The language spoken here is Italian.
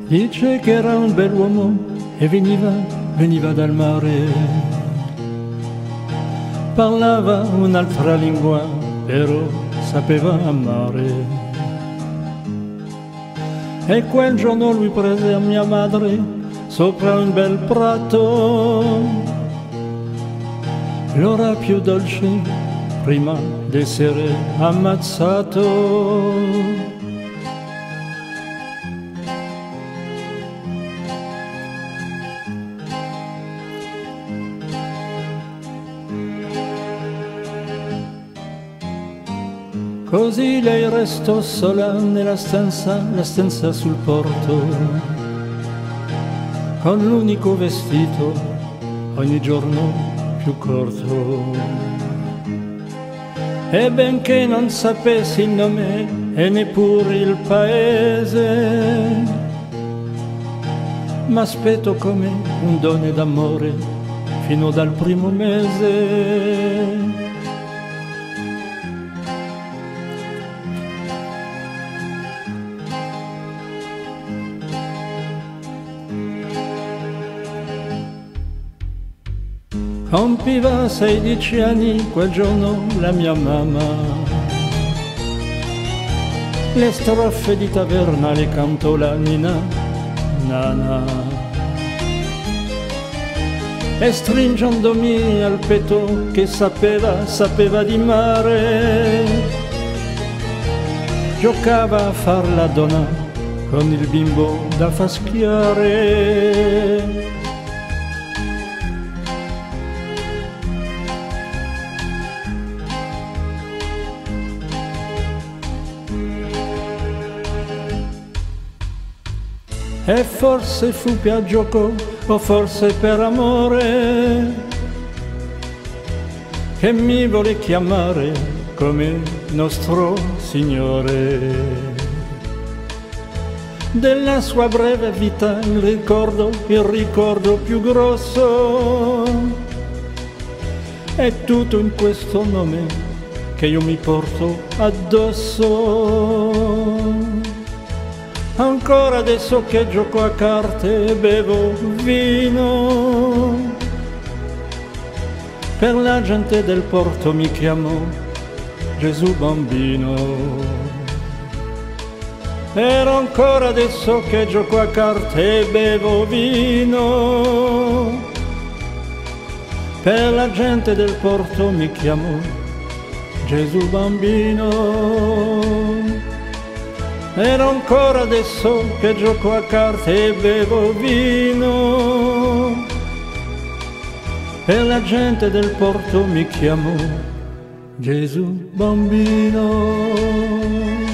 Dice che era un bell'uomo e veniva dal mare. Parlava un'altra lingua, però sapeva amare. E quel giorno lui prese a mia madre sopra un bel prato, l'ora più dolce prima d'essere ammazzato. Così lei restò sola nella stanza, la stanza sul porto, con l'unico vestito ogni giorno più corto. E benché non sapessi il nome e neppure il paese, m'aspetto come un dono d'amore fino dal primo mese. Compiva 16 anni quel giorno la mia mamma. Le strofe di taverna le cantò la nina nana. E stringendomi al petto che sapeva di mare, giocava a far la donna con il bimbo da faschiare. E forse fu per gioco o forse per amore che mi vuole chiamare come nostro Signore. Della sua breve vita il ricordo più grosso è tutto in questo nome che io mi porto addosso. Ancora adesso che gioco a carte e bevo vino, per la gente del porto mi chiamo Gesù bambino. Ero ancora adesso che gioco a carte e bevo vino, per la gente del porto mi chiamo Gesù bambino. Ero ancora adesso che gioco a carte e bevo vino, per la gente del porto mi chiamo Gesù bambino.